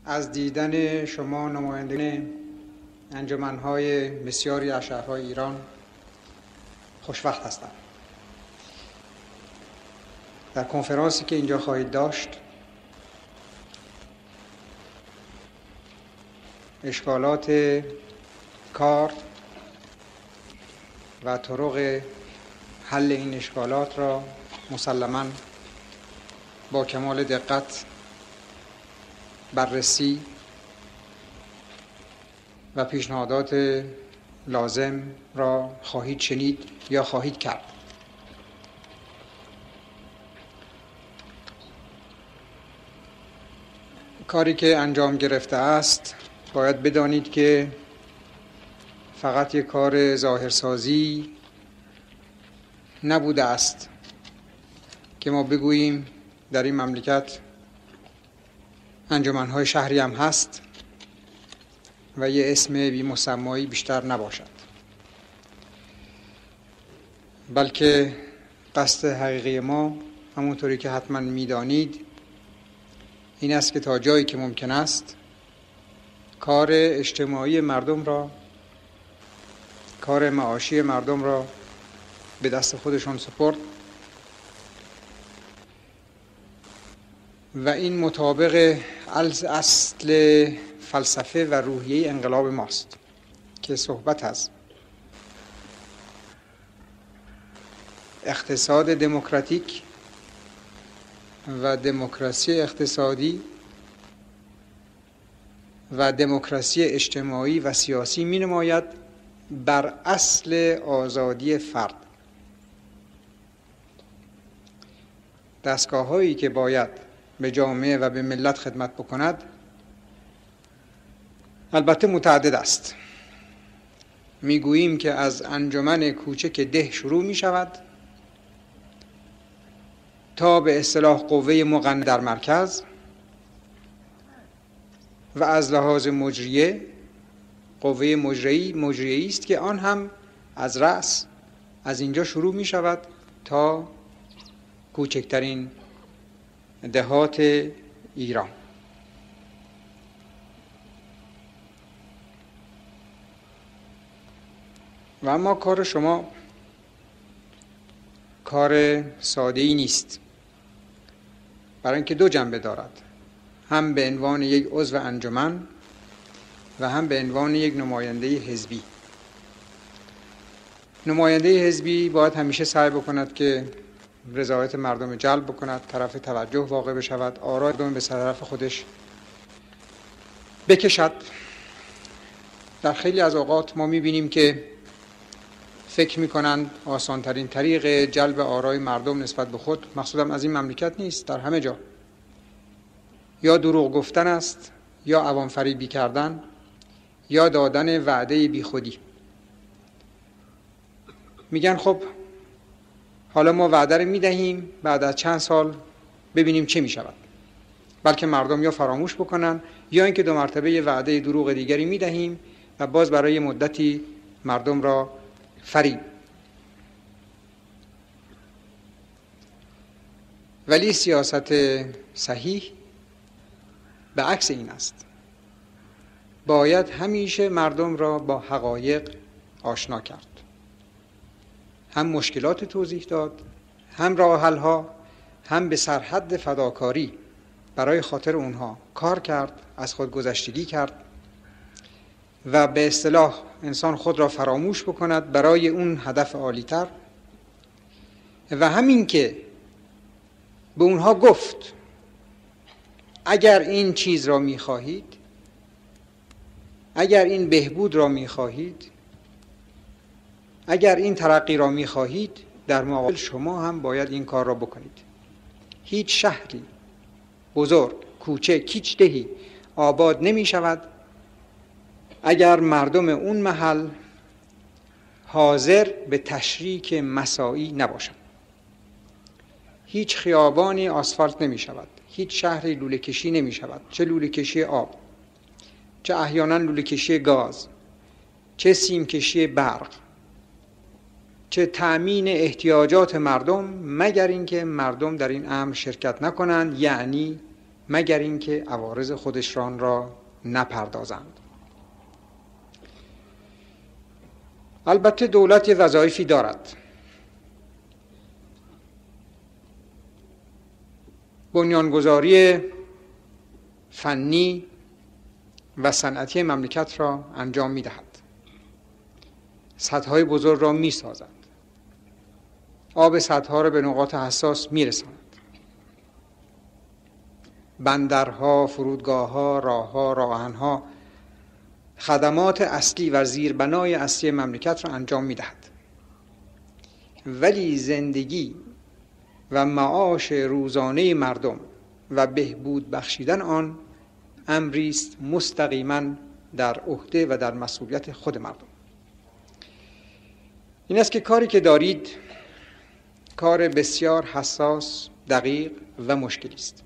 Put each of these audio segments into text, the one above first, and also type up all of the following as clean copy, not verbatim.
از دیدن شما نمایندگان انجمن‌های بسیاری از شهرهای ایران خوشوقت هستم. در کنفرانسی که اینجا خواهید داشت اشکالات کار و طرق حل این اشکالات را مسلماً با کمال دقت بررسی و پیشنهادات لازم را خواهید شنید یا خواهید کرد. کاری که انجام گرفته است باید بدانید که فقط یک کار ظاهرسازی نبوده است که ما بگوییم در این مملکت انجمن‌های شهری هم هست و یه اسم بی مسمایی بیشتر نباشد، بلکه قصد حقیقی ما همونطوری که حتما می‌دانید این است که تا جایی که ممکن است کار اجتماعی مردم را، کار معاشی مردم را به دست خودشان سپرد و این مطابق اصل فلسفه و روحیه انقلاب ماست که صحبت از اقتصاد دموکراتیک و دموکراسی اقتصادی و دموکراسی اجتماعی و سیاسی می نماید بر اصل آزادی فرد. دستگاه هایی که باید به جامعه و به ملت خدمت بکند البته متعدد است. می گوییم که از انجمن کوچک ده شروع می شود تا به اصطلاح قوه مقننه در مرکز و از لحاظ مجریه قوه مجریه‌ای است که آن هم از رأس از اینجا شروع می شود تا کوچکترین دهات ایران. و اما کار شما کار ساده‌ای نیست، برای اینکه دو جنبه دارد، هم به عنوان یک عضو انجمن و هم به عنوان یک نماینده حزبی. نماینده حزبی باید همیشه سعی بکند که رضایت مردم جلب بکند، طرف توجه واقع بشود، آرای مردم به طرف خودش بکشد. در خیلی از اوقات ما می‌بینیم که فکر می‌کنند آسان‌ترین طریق جلب آرای مردم نسبت به خود، مقصودم از این مملکت نیست، در همه جا، یا دروغ گفتن است، یا عوام فریبی کردن، یا دادن وعده بیخودی. میگن خب حالا ما وعده رو میدهیم، بعد از چند سال ببینیم چه میشود. بلکه مردم یا فراموش بکنن یا اینکه دو مرتبه یه وعده دروغ دیگری میدهیم و باز برای مدتی مردم را فریب. ولی سیاست صحیح به عکس این است. باید همیشه مردم را با حقایق آشنا کرد، هم مشکلات توضیح داد، هم راه حل‌ها، هم به سرحد فداکاری برای خاطر اونها کار کرد، از خود گذشتگی کرد و به اصطلاح انسان خود را فراموش بکند برای اون هدف عالی‌تر. و همین که به اونها گفت اگر این چیز را می‌خواهید، اگر این بهبود را می‌خواهید، اگر این ترقی را می‌خواهید، در مقابل شما هم باید این کار را بکنید. هیچ شهری بزرگ، کوچک، هیچ دهی آباد نمی‌شود اگر مردم اون محل حاضر به تشریک مساعی نباشند. هیچ خیابانی آسفالت نمی‌شود، هیچ شهری لوله کشی نمی‌شود، چه لوله کشی آب، چه احیانا لوله کشی گاز، چه سیم کشی برق، چه تأمین احتیاجات مردم، مگر اینکه مردم در این امر شرکت نکنند، یعنی مگر اینکه عوارض خودشان را نپردازند. البته دولت یه وظایفی دارد. بنیانگذاری فنی و صنعتی مملکت را انجام می‌دهد. سدهای بزرگ را می‌سازد. آب سدها را به نقاط حساس می‌رساند. بندرها، فرودگاه‌ها، راه‌ها، راه‌آهن‌ها خدمات اصلی و زیربنای اصلی مملکت را انجام می‌دهد. ولی زندگی و معاش روزانه مردم و بهبود بخشیدن آن امری است مستقیما در عهده و در مسئولیت خود مردم. این است که کاری که دارید کار بسیار حساس، دقیق و مشکلی است.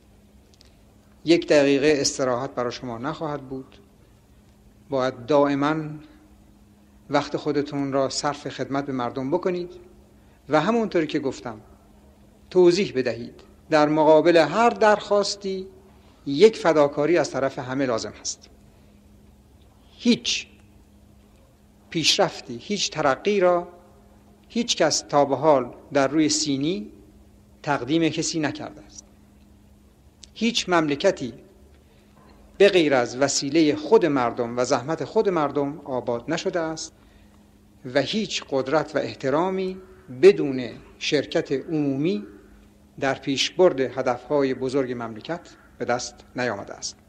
1 دقیقه استراحت برای شما نخواهد بود. باید دائما وقت خودتون را صرف خدمت به مردم بکنید و همونطوری که گفتم توضیح بدهید در مقابل هر درخواستی 1 فداکاری از طرف همه لازم هست. هیچ پیشرفتی، هیچ ترقی را هیچ کس تا به حال در روی سینی تقدیم کسی نکرده است. هیچ مملکتی به غیر از وسیله خود مردم و زحمت خود مردم آباد نشده است و هیچ قدرت و احترامی بدون شرکت عمومی در پیشبرد هدفهای بزرگ مملکت به دست نیامده است.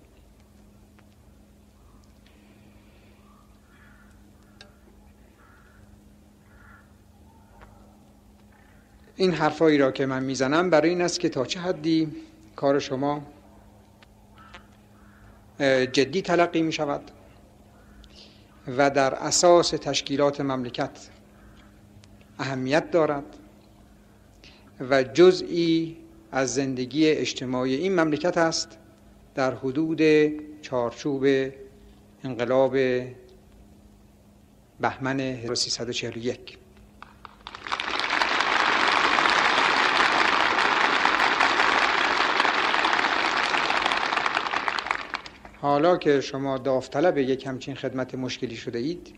این حرفایی را که من میزنم برای این است که تا چه حدی کار شما جدی تلقی می شود و در اساس تشکیلات مملکت اهمیت دارد و جزئی از زندگی اجتماعی این مملکت است در حدود چارچوب انقلاب بهمن 1341. حالا که شما داوطلب یک همچین خدمت مشکلی شده اید،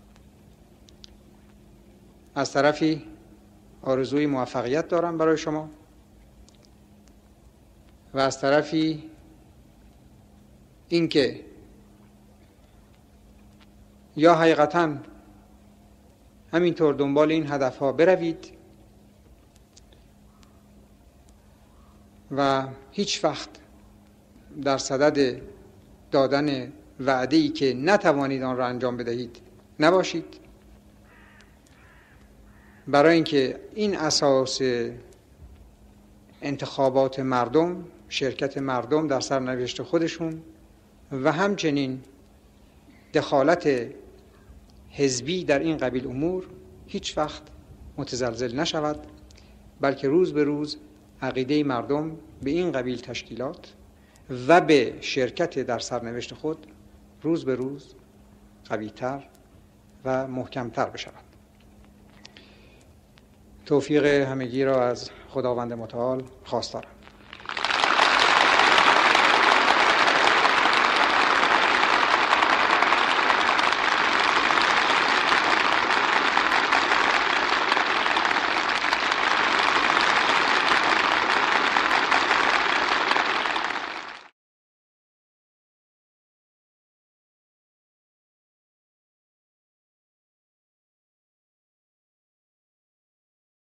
از طرفی آرزوی موفقیت دارم برای شما و از طرفی اینکه یا حقیقتاً همینطور دنبال این هدفها بروید و هیچ وقت در صدد دادن وعده‌ای که نتوانید آن را انجام بدهید نباشید، برای اینکه این اساس انتخابات مردم، شرکت مردم در سرنوشت خودشون و همچنین دخالت حزبی در این قبیل امور هیچ وقت متزلزل نشود، بلکه روز به روز عقیده مردم به این قبیل تشکیلات و به شرکت در سرنوشت خود روز به روز قوی‌تر و محکم‌تر بشود. توفیق همگی را از خداوند متعال خواستارم.